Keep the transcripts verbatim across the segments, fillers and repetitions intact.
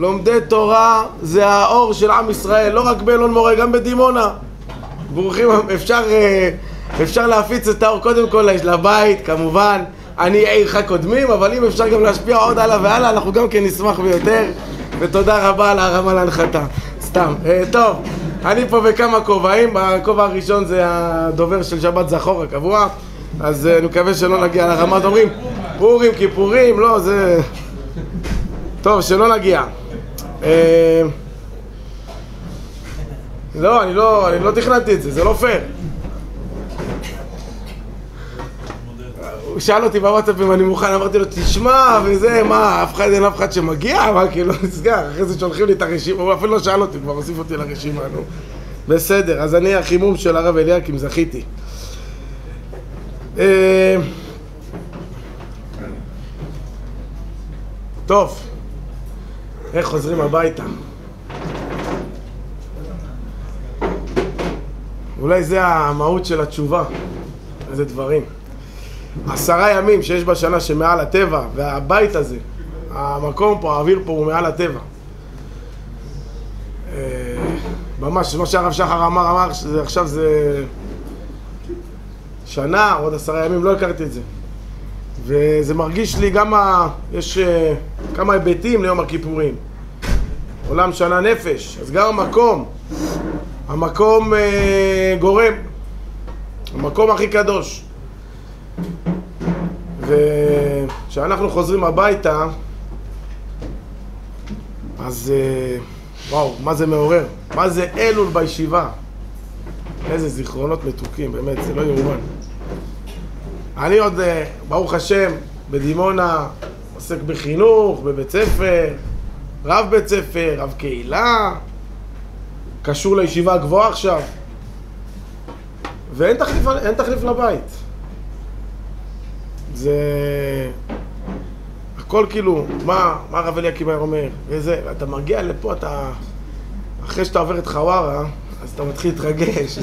לומדי תורה זה האור של עם ישראל, לא רק באלון מורה, גם בדימונה. ברוכים, אפשר, אפשר להפיץ את האור קודם כל לבית, כמובן. אני עירך קודמים, אבל אם אפשר גם להשפיע עוד הלאה והלאה, אנחנו גם כן נשמח ביותר. ותודה רבה על הרמה להנחתה. סתם. טוב, אני פה בכמה כובעים. הכובע הראשון זה הדובר של שבת זכור הקבוע. אז אני מקווה שלא נגיע לרמה. אומרים, פורים, כיפורים, לא, זה... טוב, שלא נגיע. לא, אני לא, אני לא תכננתי את זה, זה לא פייר. הוא שאל אותי בוואטסאפ אם אני מוכן, אמרתי לו, תשמע, וזה, מה, אף אחד אין אף אחד שמגיע? מה, כאילו, נסגר, אחרי זה שולחים לי את הרשימה, הוא אפילו לא שאל אותי, כבר הוסיף אותי לרשימה, נו. בסדר, אז אני החימום של הרב אליקים, זכיתי. טוב, איך חוזרים הביתה? אולי זה המהות של התשובה, איזה דברים. עשרה ימים שיש בשנה שמעל הטבע, והבית הזה, המקום פה, האוויר פה הוא מעל הטבע. ממש, מה שהרב שחר אמר, אמר שעכשיו זה שנה, עוד עשרה ימים, לא הכרתי את זה. וזה מרגיש לי גם, ה... יש כמה היבטים ליום הכיפורים. עולם שנה נפש, אז גם המקום, המקום אה, גורם, המקום הכי קדוש. וכשאנחנו חוזרים הביתה, אז אה, וואו, מה זה מעורר? מה זה אלול בישיבה? איזה זיכרונות מתוקים, באמת, זה לא יאומן. אני עוד, ברוך השם, בדימונה, עוסק בחינוך, בבית ספר, רב בית ספר, רב קהילה, קשור לישיבה הגבוהה עכשיו. ואין תחליף, אין תחליף לבית. זה... הכל כאילו, מה, מה הרב אליקים אומר? וזה, אתה מגיע לפה, אתה... אחרי שאתה עובר את חווארה, אז אתה מתחיל להתרגש.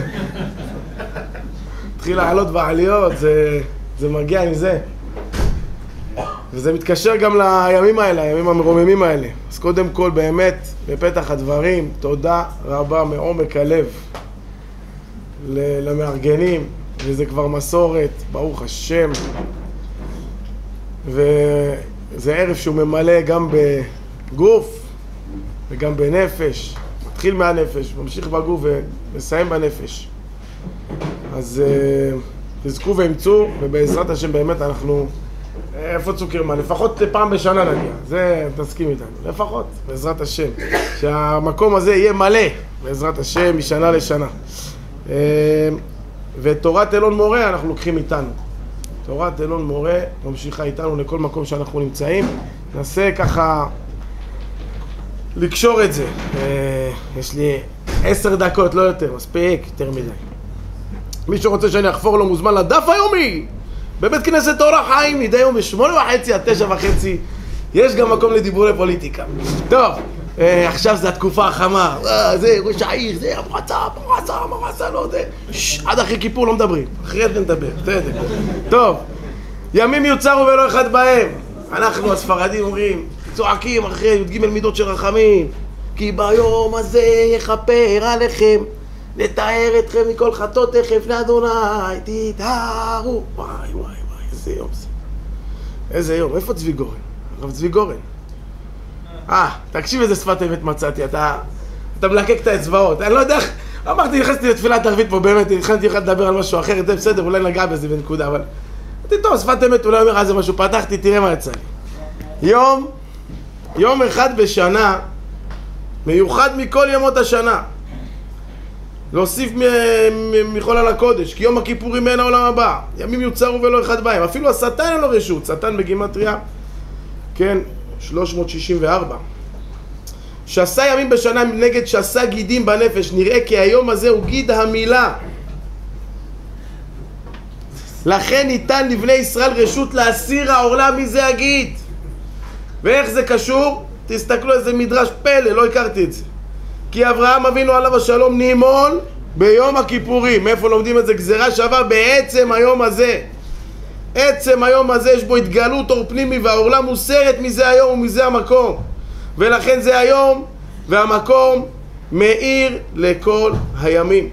מתחיל לעלות בעליות, זה, זה מגיע עם זה. וזה מתקשר גם לימים האלה, הימים המרוממים האלה. אז קודם כל, באמת, בפתח הדברים, תודה רבה מעומק הלב למארגנים, וזה כבר מסורת, ברוך השם. וזה ערב שהוא ממלא גם בגוף וגם בנפש. מתחיל מהנפש, ממשיך בגוף ומסיים בנפש. אז uh, תזכו ואמצו, ובעזרת השם באמת אנחנו... איפה צוקרמן? לפחות פעם בשנה נגיע, זה תסכים איתנו, לפחות, בעזרת השם. שהמקום הזה יהיה מלא, בעזרת השם, משנה לשנה. Uh, ותורת אלון מורה אנחנו לוקחים איתנו. תורת אלון מורה ממשיכה איתנו לכל מקום שאנחנו נמצאים. ננסה ככה לקשור את זה. Uh, יש לי עשר דקות, לא יותר, מספיק, יותר מדי. מי שרוצה שאני אחפור לו מוזמן לדף היומי בבית כנסת אור החיים, מדי יום בשמונה וחצי עד תשע וחצי. יש גם מקום לדיבורי פוליטיקה. טוב, אה, עכשיו זה התקופה החמה. אה, זה ראש העיר, זה המועצה, המועצה, המועצה, לא יודע. שש, עד אחרי כיפור לא מדברים. אחרי זה נדבר, בסדר. טוב, ימים יוצרו ולא אחד בהם. אנחנו הספרדים אומרים, צועקים אחרי י"ג מידות של רחמים, כי ביום הזה יכפר עליכם. לתאר אתכם מכל חטאותיכם לפני אדוני, תתארו. וואי וואי וואי, איזה יום זה. איזה יום, איפה צבי גורן? הרב צבי גורן. אה, תקשיב איזה שפת אמת מצאתי, אתה, אתה מלקק את האצבעות. אני לא יודע איך, אמרתי, נכנסתי לתפילת ערבית פה, באמת, נכנסתי לך לדבר על משהו אחר, זה בסדר, אולי נגע בזה בנקודה, אבל... אמרתי, טוב, שפת אמת, אולי אומר, זה משהו, פתחתי, תראה מה יצא לי. יום, יום אחד בשנה, מיוחד מכל ימות השנה. להוסיף מכל על הקודש, כי יום הכיפורים אין העולם הבא. ימים יוצרו ולא אחד בהם. אפילו השטן אין לו רשות. שטן בגימטריה, כן, שלוש מאות שישים וארבע. שעשה ימים בשנה נגד שעשה גידים בנפש. נראה כי היום הזה הוא גיד המילה. לכן ניתן לבני ישראל רשות להסיר העורלה מזה הגיד. ואיך זה קשור? תסתכלו איזה מדרש פלא, לא הכרתי את זה. כי אברהם אבינו עליו השלום נימון ביום הכיפורים. מאיפה לומדים את זה? גזירה שווה בעצם היום הזה. עצם היום הזה יש בו התגלות אור פנימי, והעורלה מוסרת מזה היום ומזה המקום. ולכן זה היום והמקום מאיר לכל הימים.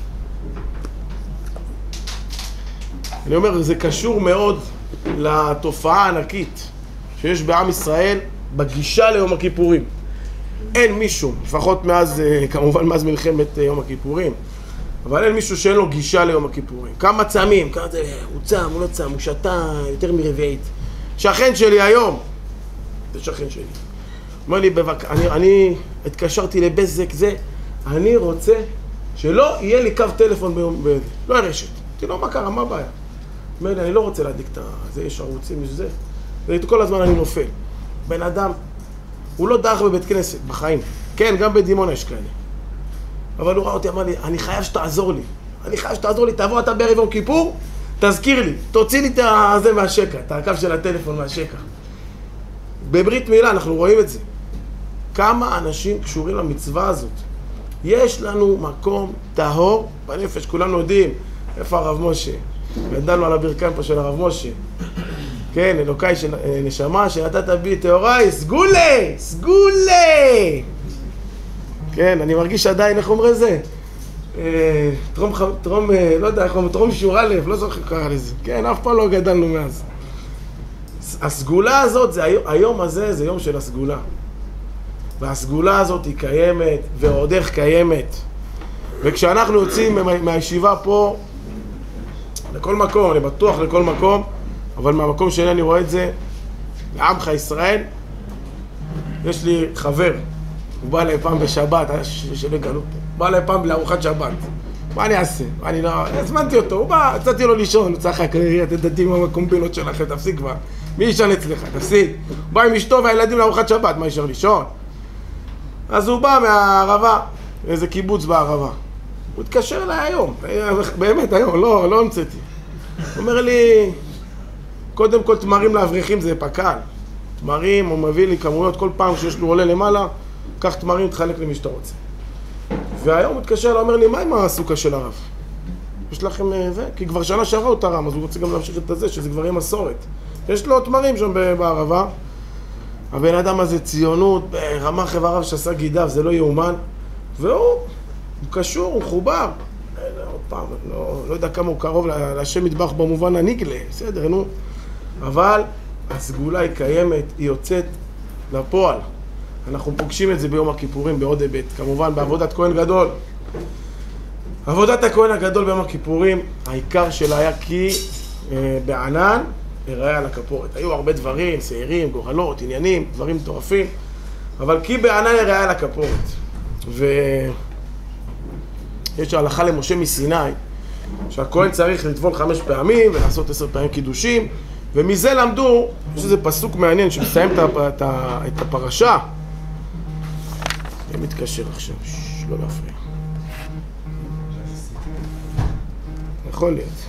אני אומר, זה קשור מאוד לתופעה הענקית שיש בעם ישראל בגישה ליום הכיפורים. אין מישהו, לפחות מאז, כמובן מאז מלחמת יום הכיפורים, אבל אין מישהו שאין לו גישה ליום הכיפורים. כמה צמים, כמה זה, הוא צם, הוא לא צם, הוא שתה יותר מרביעית. שכן שלי היום, זה שכן שלי. אומר לי, בבק... אני, אני התקשרתי לבזק זה, אני רוצה שלא יהיה לי קו טלפון ביום, ב... לא הרשת. אמרתי לו, מה קרה, מה הבעיה? אומר לי, אני לא רוצה להדליק את זה, יש ערוצים, יש זה. וכל הזמן אני נופל. בן אדם, הוא לא דרך בבית כנסת, בחיים. כן, גם בדימונה יש כאלה. אבל הוא ראה אותי, אמר לי, אני חייב שתעזור לי. אני חייב שתעזור לי, תבוא אתה בערב יום כיפור, תזכיר לי, תוציא לי את זה מהשקע, את הקו של הטלפון מהשקע. בברית מילה אנחנו רואים את זה. כמה אנשים קשורים למצווה הזאת. יש לנו מקום טהור בנפש, כולנו יודעים איפה הרב משה. גדלנו על הברכיים פה של הרב משה. כן, אלוקיי של נשמה שנתת בי טהוריי, סגולה, סגולה. כן, אני מרגיש עדיין, איך אומר זה? טרום, טרום, לא יודע, איך אומר, טרום שיעור א', לא זוכר קרא לזה. כן, אף פעם לא גדלנו מאז. הסגולה הזאת, זה, היום הזה זה יום של הסגולה. והסגולה הזאת היא קיימת, ועוד איך קיימת. וכשאנחנו יוצאים מהישיבה פה, לכל מקום, אני בטוח לכל מקום, אבל מהמקום שלי אני רואה את זה, לעמך ישראל, יש לי חבר, הוא בא אליי פעם בשבת, שלא גלות, הוא בא אליי פעם לארוחת שבת. מה אני אעשה? אני לא... הזמנתי אותו, הוא בא, הצעתי לו לישון, הוא צחק, אתם דתיים עם הקומבינות שלכם, תפסיק כבר. מי ישן אצלך? תפסיק. הוא בא עם אשתו והילדים לארוחת שבת, מה ישר לישון? אז הוא בא מהערבה, איזה קיבוץ בערבה. הוא התקשר אליי היום, באמת היום, לא, לא המצאתי. הוא אומר לי, קודם כל תמרים לאברכים זה פקל. תמרים, הוא מביא לי כמויות, כל פעם שיש לו עולה למעלה, קח תמרים, תחלק למי שאתה רוצה. והיום הוא התקשר, הוא אומר לי, מה עם הסוכה של הרב? יש לכם זה? כי כבר שנה שעברה הוא תרם, אז הוא רוצה גם להמשיך את הזה, שזה כבר יהיה מסורת. יש לו תמרים שם בערבה. הבן אדם הזה ציונות, רמה חבריו שעשה גידיו, זה לא יאומן. והוא, הוא קשור, הוא חובר. עוד פעם, לא, לא יודע כמה הוא קרוב להשם מטבח במובן הנגלה, בסדר, נו. אבל הסגולה היא קיימת, היא יוצאת לפועל. אנחנו פוגשים את זה ביום הכיפורים בעוד היבט, כמובן בעבודת כהן גדול. עבודת הכהן הגדול ביום הכיפורים, העיקר שלה היה כי אה, בענן הראה על הכפורת. היו הרבה דברים, שעירים, גורלות, עניינים, דברים מטורפים, אבל כי בענן הראה על הכפורת. ויש הלכה למשה מסיני, שהכהן צריך לטבול חמש פעמים ולעשות עשר פעמים קידושים, ומזה למדו, יש איזה פסוק מעניין שמסיים את הפרשה. אני מתקשר עכשיו, ששש, לא להפריע. יכול להיות.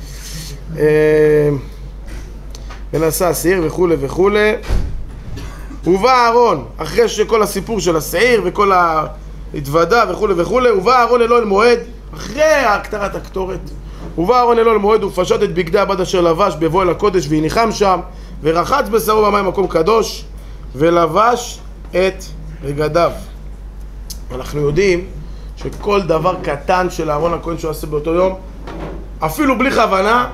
ונעשה השעיר וכו' וכו'. ובא אהרון, אחרי שכל הסיפור של השעיר וכל ההתוודה וכו' וכו', ובא אהרון אלו אל מועד, אחרי הקטרת הקטורת, ובא אהרון אלו אל מועד ופשט את בגדי הבד אשר לבש בבוא אל הקודש והניחם שם, ורחץ בשרו במים מקום קדוש, ולבש את בגדיו. אנחנו יודעים שכל דבר קטן של אהרון הכהן שהוא עושה באותו יום, אפילו בלי כוונה,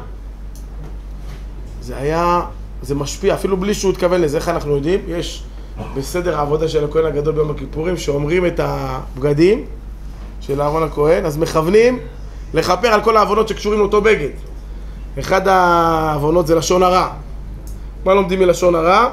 זה היה, זה משפיע, אפילו בלי שהוא התכוון לזה. איך אנחנו יודעים? יש בסדר העבודה של הכהן הגדול ביום הכיפורים, שאומרים את הבגדים של אהרון הכהן, אז מכוונים לכפר על כל העוונות שקשורים לאותו בגד. אחד העוונות זה לשון הרע. מה לומדים מלשון הרע?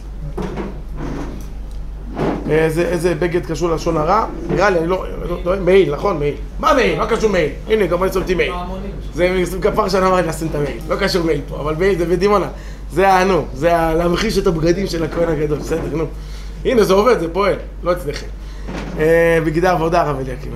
איזה, איזה בגד קשור ללשון הרע? נראה לי, אני לא... מעיל, נכון? מעיל. מה מעיל? לא קשור מעיל. הנה, גם אני שמתי מעיל. זה כפר שנה אמרת לשים את המעיל. לא קשור מעיל פה, אבל מעיל זה בדימונה. זה הענו, זה להמחיש את הבגדים של הכהן הגדול. בסדר, נו. הנה, זה עובד, זה פועל. לא אצלכם. בגדי עבודה, הרב אליקים.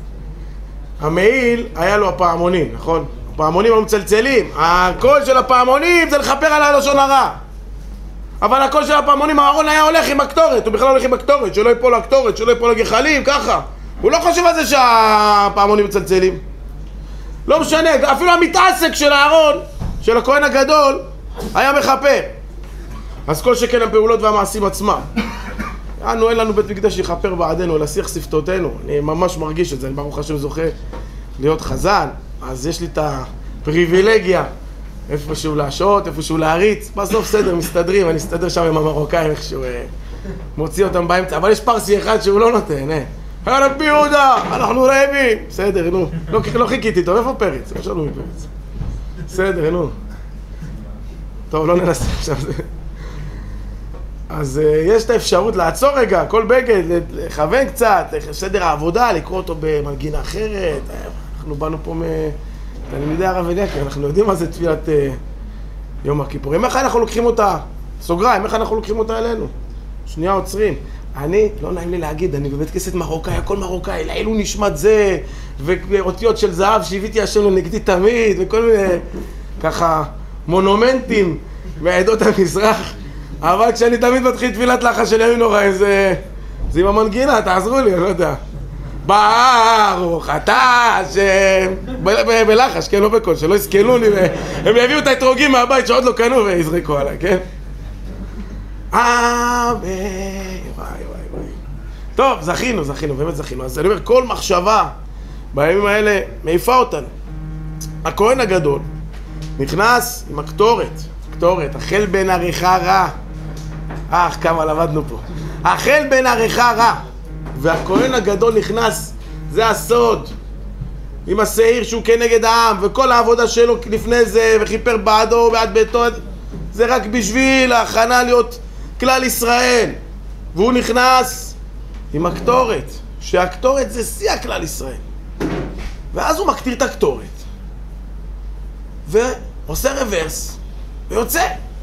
המעיל היה לו הפעמונים, נכון? הפעמונים היו מצלצלים. הקול של הפעמונים זה לכפר על הלשון הרע. אבל הקול של הפעמונים, אהרון היה הולך עם הקטורת, הוא בכלל הולך עם הקטורת, שלא יפול הקטורת, שלא יפול הגחלים, ככה. הוא לא חושב על זה שהפעמונים מצלצלים. לא משנה, אפילו המתעסק של אהרון, של הכהן הגדול, היה מחפר. אז כל שכן הפעולות והמעשים עצמם. אנו אין לנו בית מקדש יכפר בעדנו, אלא שיח שפתותינו. אני ממש מרגיש את זה, אני ברוך השם זוכה להיות חזן, אז יש לי את הפריבילגיה, איפשהו להשעות, איפשהו להריץ, בסוף סדר, מסתדרים, אני אסתדר שם עם המרוקאים איכשהו, מוציא אותם באמצע, אבל יש פרסי אחד שהוא לא נותן, אה. רבי יהודה, אנחנו רעבים. בסדר, נו. לא, לא חיכיתי טוב, איפה פרץ? לא שאלו מפרץ. בסדר, נו. טוב, לא ננסה עכשיו. אז uh, יש את האפשרות לעצור רגע, כל בגד, לכוון קצת, סדר העבודה, לקרוא אותו במנגינה אחרת. אנחנו באנו פה מתלמידי הרב אליקים, אנחנו יודעים מה זה תפילת uh, יום הכיפורים. איך אנחנו לוקחים אותה? סוגריים, איך אנחנו לוקחים אותה אלינו? שנייה עוצרים. אני, לא נעים לי להגיד, אני בבית כנסת מרוקאי, הכל מרוקאי, לעילו נשמת זה, ואותיות של זהב שהביאתי השם לנגדי תמיד, וכל מיני ככה מונומנטים מעדות המזרח. אבל כשאני תמיד מתחיל תפילת לחש של ימים נורא, זה, זה עם המנגינה, תעזרו לי, אני לא יודע. ברוך אתה השם, בלחש, כן, לא בקול, שלא יסכלו לי, הם יביאו את האתרוגים מהבית שעוד לא קנו ויזרקו עליי, כן? אמן, וואי וואי וואי. טוב, זכינו, זכינו, באמת זכינו. אז אני אומר, כל מחשבה בימים האלה מעיפה אותנו. הכהן הגדול נכנס עם הקטורת, הקטורת, החל בין עריכה רע. אה, כמה למדנו פה. החל בין עריכה רע. והכהן הגדול נכנס, זה הסוד. עם השעיר שהוא כנגד העם, וכל העבודה שלו לפני זה, וכיפר בעדו ועד ביתו. זה רק בשביל ההכנה להיות כלל ישראל. והוא נכנס עם הקטורת, שהקטורת זה שיא הכלל ישראל. ואז הוא מקטיר את הקטורת, ועושה רוורס, ויוצא.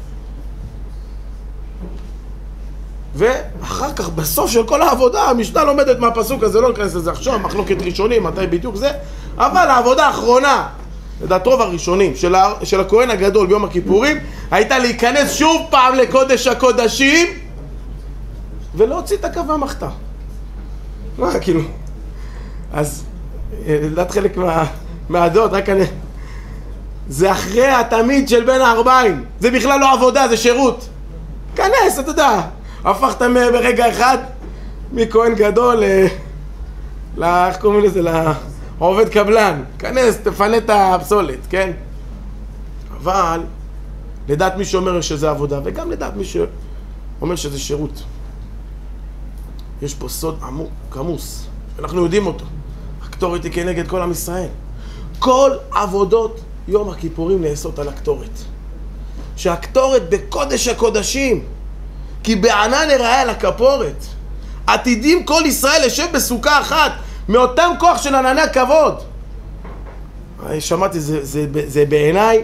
ואחר כך, בסוף של כל העבודה, המשנה לומדת מהפסוק הזה, לא נכנס לזה עכשיו, מחלוקת ראשונים, מתי בדיוק זה, אבל העבודה האחרונה, לדעת רוב הראשונים של, ה... של הכהן הגדול ביום הכיפורים, הייתה להיכנס שוב פעם לקודש הקודשים, ולהוציא את הקו מהמחתה. מה, כאילו? אז, לדעת חלק מה... מהדעות, רק אני... זה אחרי התמיד של בין הארבעים. זה בכלל לא עבודה, זה שירות. כנס, אתה יודע. הפכת ברגע אחד מכהן גדול ל... ל... איך קוראים לזה? לעובד קבלן. כנס, תפנה את הפסולת, כן? אבל, לדעת מי שאומר שזה עבודה, וגם לדעת מי שאומר שזה שירות. יש פה סוד עמוק, כמוס, אנחנו יודעים אותו. הקטורת היא כנגד כל עם ישראל. כל עבודות יום הכיפורים נעשות על הקטורת. שהקטורת בקודש הקודשים, כי בענן יראה על הכפורת. עתידים כל ישראל לשב בסוכה אחת, מאותם כוח של ענני הכבוד. שמעתי, זה, זה, זה בעיניי,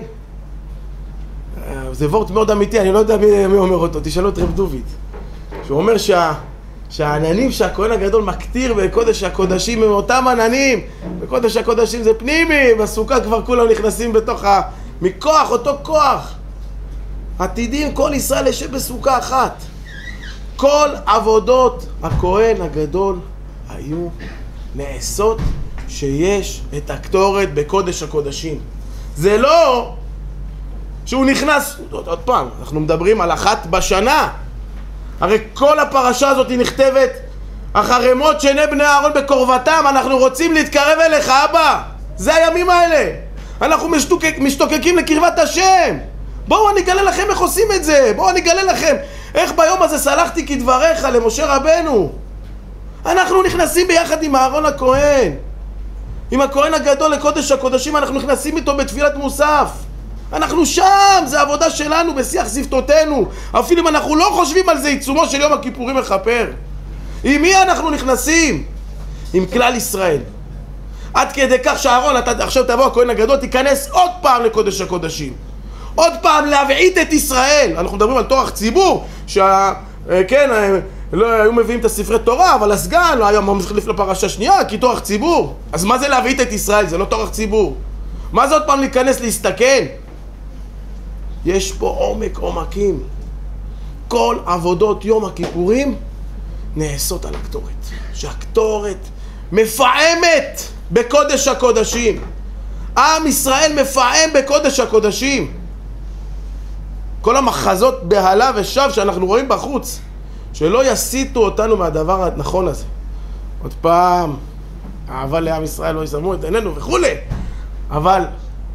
זה וורט מאוד אמיתי, אני לא יודע מי, מי אומר אותו, תשאלו את רב דוד. שהוא אומר שה... שהעננים שהכהן הגדול מקטיר בקודש הקודשים הם אותם עננים. בקודש הקודשים זה פנימי, בסוכה כבר כולם נכנסים בתוך ה... מכוח, אותו כוח. עתידים כל ישראל לשב בסוכה אחת. כל עבודות הכהן הגדול היו נעשות שיש את הקטורת בקודש הקודשים. זה לא שהוא נכנס, עוד, עוד פעם, אנחנו מדברים על אחת בשנה. הרי כל הפרשה הזאת היא נכתבת אחרי מות שני בני אהרון בקרבתם. אנחנו רוצים להתקרב אליך, אבא. זה הימים האלה. אנחנו משתוקק, משתוקקים לקרבת השם. בואו אני אגלה לכם איך עושים את זה. בואו אני אגלה לכם איך ביום הזה סלחתי כדבריך למשה רבנו. אנחנו נכנסים ביחד עם אהרון הכהן, עם הכהן הגדול לקודש הקודשים. אנחנו נכנסים איתו בתפילת מוסף. אנחנו שם, זה עבודה שלנו בשיח שפתותינו. אפילו אם אנחנו לא חושבים על זה, עיצומו של יום הכיפורים מכפר. עם מי אנחנו נכנסים? עם כלל ישראל. עד כדי כך שאהרון, אתה עכשיו תבוא הכהן הגדול, תיכנס עוד פעם לקודש הקודשים. עוד פעם להבעית את ישראל. אנחנו מדברים על תורך ציבור, שה... כן, לא היו מביאים את הספרי תורה, אבל הסגן לא היה מחליף לפרשה שנייה, כי תורך ציבור. אז מה זה להבעית את ישראל? זה לא תורך ציבור. מה זה עוד פעם להיכנס להסתכן? יש פה עומק עומקים. כל עבודות יום הכיפורים נעשות על הקטורת. שהקטורת מפעמת בקודש הקודשים. עם ישראל מפעם בקודש הקודשים. כל המחזות בהלה ושב שאנחנו רואים בחוץ, שלא יסיטו אותנו מהדבר הנכון הזה. עוד פעם, אהבה לעם ישראל לא יסמו את עינינו וכו'. אבל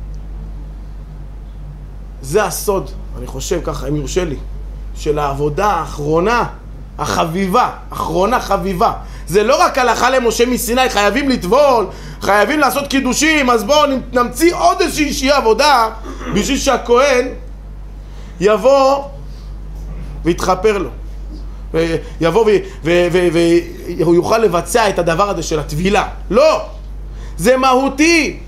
זה הסוד, אני חושב ככה, אם יורשה לי, של העבודה האחרונה, החביבה, אחרונה חביבה. זה לא רק הלכה למשה מסיני, חייבים לטבול, חייבים לעשות קידושים, אז בואו נמציא עוד איזושהי עבודה בשביל שהכהן יבוא ויתחפר לו. ויבוא והוא יוכל לבצע את הדבר הזה של הטבילה. לא! זה מהותי!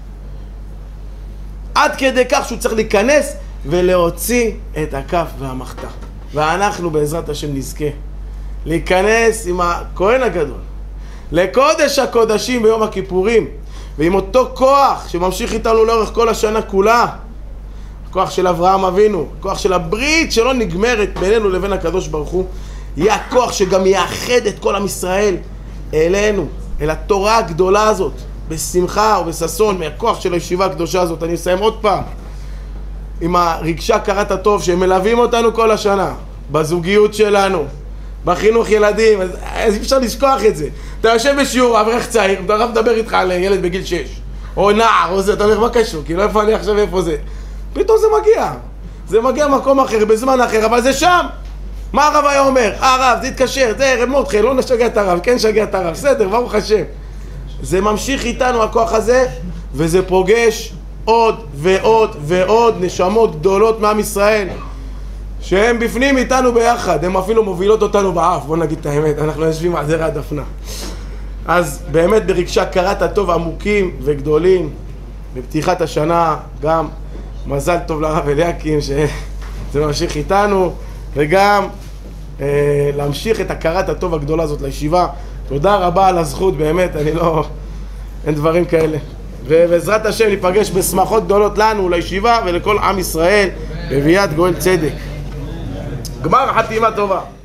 עד כדי כך שהוא צריך להיכנס ולהוציא את הכף והמחתה. ואנחנו בעזרת השם נזכה להיכנס עם הכהן הגדול לקודש הקודשים ביום הכיפורים, ועם אותו כוח שממשיך איתנו לאורך כל השנה כולה, הכוח של אברהם אבינו, הכוח של הברית שלא נגמרת בינינו לבין הקדוש ברוך הוא, יהיה הכוח שגם יאחד את כל עם ישראל אלינו, אל התורה הגדולה הזאת, בשמחה ובששון, מהכוח של הישיבה הקדושה הזאת. אני אסיים עוד פעם עם הרגשה הכרת הטוב שמלווים אותנו כל השנה, בזוגיות שלנו, בחינוך ילדים. אז, אז אי אפשר לשכוח את זה. אתה יושב בשיעור, אברך צעיר, הרב מדבר איתך על ילד בגיל שש, או נער, או זה, אתה אומר, מה קשור? כי לא איפה אני עכשיו, איפה זה? פתאום זה מגיע. זה מגיע מקום אחר, בזמן אחר, אבל זה שם. מה הרב היה אומר? הרב, זה התקשר, זה רמות חי, לא נשגע את הרב, כן שגע את הרב, בסדר, ברוך השם. זה ממשיך איתנו הכוח הזה, וזה פוגש עוד ועוד ועוד נשמות גדולות מעם ישראל, שהם בפנים איתנו ביחד, הם אפילו מובילות אותנו באף, בוא נגיד את האמת, אנחנו יושבים על זרע הדפנה. אז באמת ברגשי הכרת הטוב עמוקים וגדולים, בפתיחת השנה גם מזל טוב לרב אליקים שזה ממשיך איתנו, וגם אה, להמשיך את הכרת הטוב הגדולה הזאת לישיבה. תודה רבה על הזכות, באמת, אני לא... אין דברים כאלה. ובעזרת השם ניפגש בשמחות גדולות לנו, לישיבה ולכל עם ישראל, בביאת גואל צדק. גמר חתימה טובה.